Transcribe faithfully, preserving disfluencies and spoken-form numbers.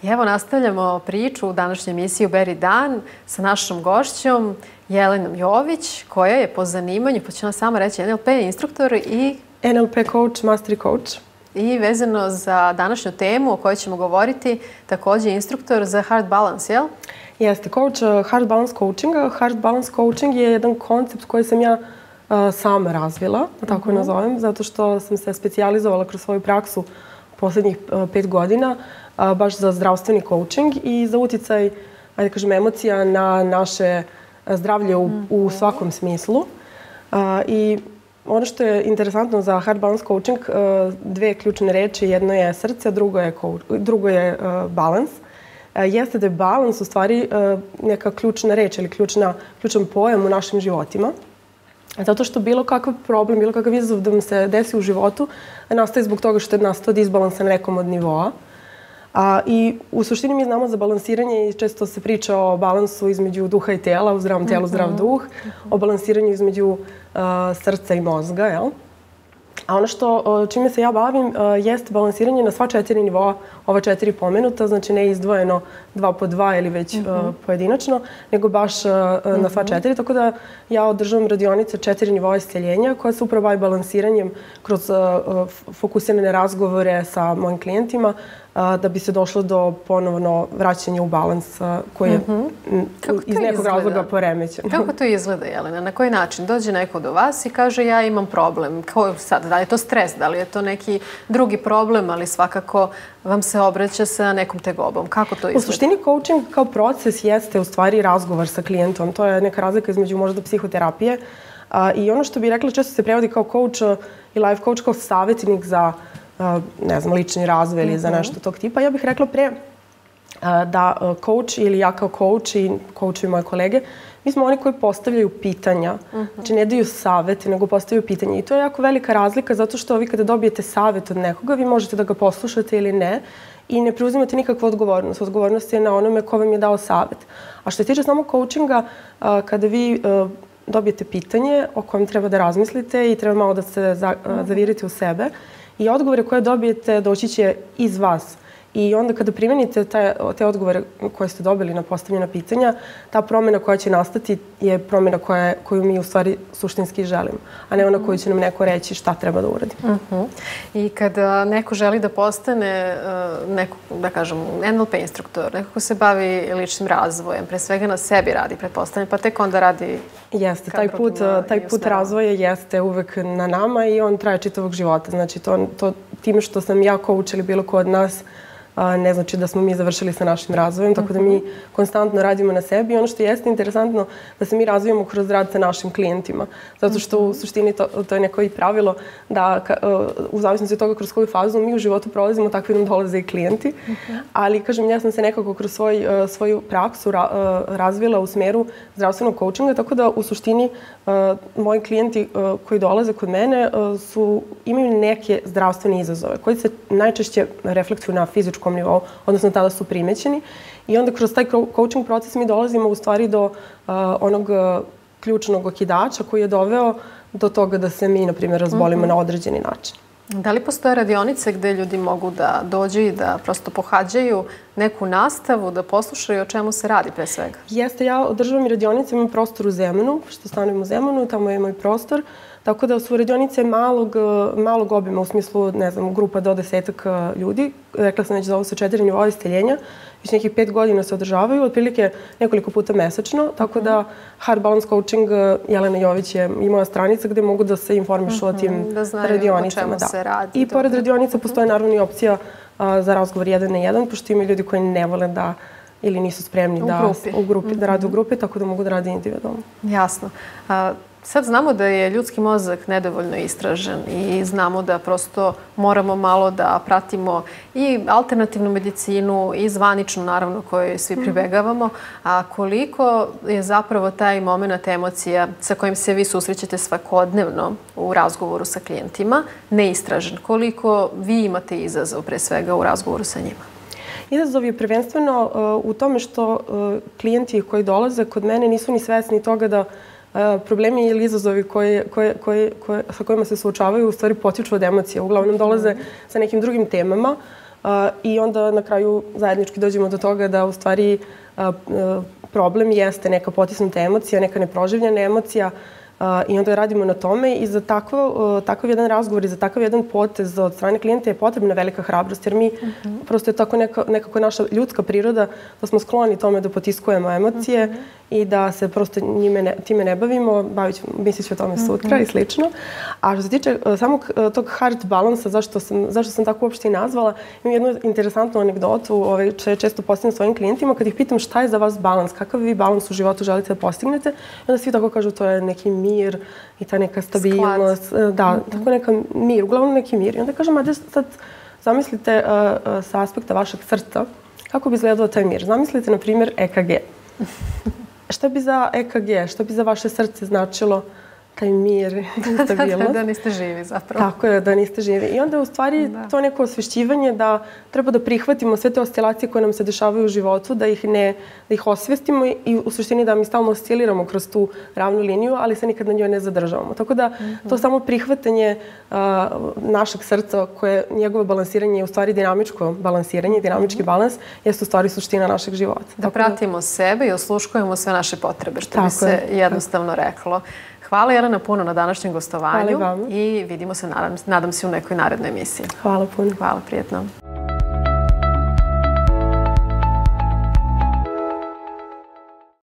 I evo nastavljamo priču u današnjoj emisiji Uberi dan sa našom gošćom Jelenom Jović, koja je po zanimanju, pa ću nam sama reći, N L P instruktor i N L P coach, mastery coach. I vezano za današnju temu o kojoj ćemo govoriti, također instruktor za Heart Balance, jel? Jeste, coach Heart Balance coaching. Heart Balance coaching je jedan koncept koji sam ja uh, sama razvila, tako je nazovem, zato što sam se specijalizovala kroz svoju praksu posljednjih uh, pet godina, uh, baš za zdravstveni coaching i za uticaj, ajde kažem, emocija na naše zdravlje u, u svakom smislu. Uh, I ono što je interesantno za Heart Balance coaching, uh, dve ključne reči, jedno je srce, drugo je, drugo je uh, balans. Jeste da je balans u stvari neka ključna reč ili ključna, ključan pojam u našim životima. Zato što bilo kakav problem, bilo kakav izazov da vam se desi u životu nastaje zbog toga što je nastao disbalans na nekom od nivoa. A, I u suštini mi znamo za balansiranje i često se priča o balansu između duha i tela, u zdravom telu, zdrav duh, o balansiranju između uh, srca i mozga, jel? A ono što, čime se ja bavim jeste balansiranje na sva četiri nivoa, ova četiri pomenuta, znači ne izdvojeno dva po dva ili već mm-hmm. pojedinačno, nego baš mm-hmm. na sva četiri. Tako da ja održavam radionice četiri nivoa isceljenja koja se upravo bavi balansiranjem kroz fokusirane razgovore sa mojim klijentima da bi se došlo do ponovno vraćanja u balans koji je mm-hmm. iz nekog izgleda? razloga poremećen. Kako to izgleda, Jelena? Na koji način? Dođe neko do vas i kaže ja imam problem. Kao sad, da li je to stres, da li je to neki drugi problem, ali svakako vam se obraća sa nekom tegobom. Kako to izgleda? U suštini coaching kao proces jeste u stvari razgovor sa klijentom. To je neka razlika između možda psihoterapije. I ono što bih rekla, često se prevodi kao coach i life coach kao savjetnik za ne znam, lični razvoj ili za nešto tog tipa. Ja bih rekla pre da coach ili ja kao coach i coachovi moje kolege, mi smo oni koji postavljaju pitanja. Znači ne daju savjeti, nego postavljaju pitanja. I to je jako velika razlika zato što vi kada dobijete savjet od nekoga, vi možete da ga poslušate ili ne i ne preuzimate nikakvu odgovornost. Odgovornost je na onome ko vam je dao savjet. A što se tiče samo coachinga, kada vi dobijete pitanje o kojem treba da razmislite i treba malo da se zavirite u sebe, i odgovore koje dobijete doći će iz vas. I onda kada primenite te, te odgovore koje ste dobili na postavljena pitanja, ta promjena koja će nastati je promjena koja, koju mi u stvari suštinski želimo, a ne ona koju će nam neko reći šta treba da uradi. Uh-huh. I kada neko želi da postane neko, da kažem, N L P instruktor, neko ko se bavi ličnim razvojem, pre svega na sebi radi, pretpostavljam, pa tek onda radi... Jeste, taj put, taj put razvoja jeste uvek na nama i on traje čitavog života. Znači, to, to, time što sam ja coach ili bilo ko od nas, ne znači da smo mi završili sa našim razvojem, tako da mi konstantno radimo na sebi. I ono što jeste interesantno da se mi razvijamo kroz rad sa našim klijentima. Zato što u suštini to, to je neko i pravilo da u zavisnosti od toga kroz koju fazu mi u životu prolazimo, takvi nam dolaze i klijenti. Ali, kažem, ja sam se nekako kroz svoj, svoju praksu razvila u smeru zdravstvenog coachinga, tako da u suštini moji klijenti koji dolaze kod mene su, imaju neke zdravstvene izazove koji se najčešće reflektuju na fizičku nivou, odnosno tada su primećeni. I onda kroz taj coaching proces mi dolazimo u stvari do uh, onog uh, ključnog okidača koji je doveo do toga da se mi, na primjer, razbolimo mm-hmm. na određeni način. Da li postoje radionice gde ljudi mogu da dođu i da prosto pohađaju neku nastavu, da poslušaju o čemu se radi pre svega? Jeste, ja održavam i radionice, imam prostor u Zemunu, što stanujem u Zemunu, tamo je moj prostor. Tako da su radionice malog, malog obima, u smislu, ne znam, grupa do desetak ljudi. Rekla sam već da ovo su četiri nivoa isceljenja. Već nekih pet godina se održavaju, otprilike nekoliko puta mesečno. Tako da Heart Balance Coaching, Jelena Jović je i moja stranica gdje mogu da se informišu mm-hmm, o tim da znaju radionicama. O čemu se radi. I pored radionica postoje naravno i opcija a, za razgovor jedan na jedan, pošto ima ljudi koji ne vole da ili nisu spremni u da, grupi. U grupi, mm-hmm. da rade u grupi, tako da mogu da rade individualno. Jasno. A, Sad znamo da je ljudski mozak nedovoljno istražen i znamo da prosto moramo malo da pratimo i alternativnu medicinu i zvaničnu, naravno, koju svi pribegavamo. A koliko je zapravo taj moment emocija sa kojim se vi susrećete svakodnevno u razgovoru sa klijentima neistražen? Koliko vi imate izazov pre svega u razgovoru sa njima? Izazov je prvenstveno uh, u tome što uh, klijenti koji dolaze kod mene nisu ni svesni toga da problemi ili izazovi koje, koje, koje, koje, sa kojima se suočavaju u stvari potiču od emocija. Uglavnom dolaze sa nekim drugim temama i onda na kraju zajednički dođemo do toga da u stvari problem jeste neka potisnuta emocija, neka neproživljena emocija, i onda radimo na tome i za takav jedan razgovor i za takav jedan potez od strane klijenta je potrebna velika hrabrost, jer mi prosto je tako nekako naša ljudska priroda da smo skloni tome da potiskujemo emocije i da se prosto time ne bavimo, mislit ću o tome sutra i slično. A što se tiče samog tog heart balansa, zašto sam tako uopšte i nazvala, imam jednu interesantnu anegdotu, često postavljam svojim klijentima, kad ih pitam šta je za vas balans, kakav vi balans u životu želite da postignete, onda svi tako kažu to je neki mir i ta neka stabilnost. Da, tako neka mir, uglavnom neki mir. I onda kažem, ajde sad zamislite sa aspekta vašeg srca kako bi izgledao taj mir. Zamislite, na primjer, E K G. Šta bi za E K G, šta bi za vaše srce značilo taj mir i stabilnost? Da niste živi zapravo. Tako je, da niste živi. I onda u stvari to neko osvešćivanje da treba da prihvatimo sve te oscilacije koje nam se dešavaju u životu, da ih ne, da ih osvestimo i u suštini da mi stalno osciliramo kroz tu ravnu liniju, ali se nikad na njoj ne zadržavamo. Tako da to samo prihvatanje našeg srca, koje njegovo balansiranje je u stvari dinamičko balansiranje, dinamički balans, jeste u stvari suština našeg života. Da pratimo sebe i osluškujemo sve naše potrebe, što bi se jednostavno reklo. Hvala Jelena puno na današnjem gostovanju i vidimo se, nadam se, u nekoj narednoj emisiji. Hvala puno. Hvala, prijetno.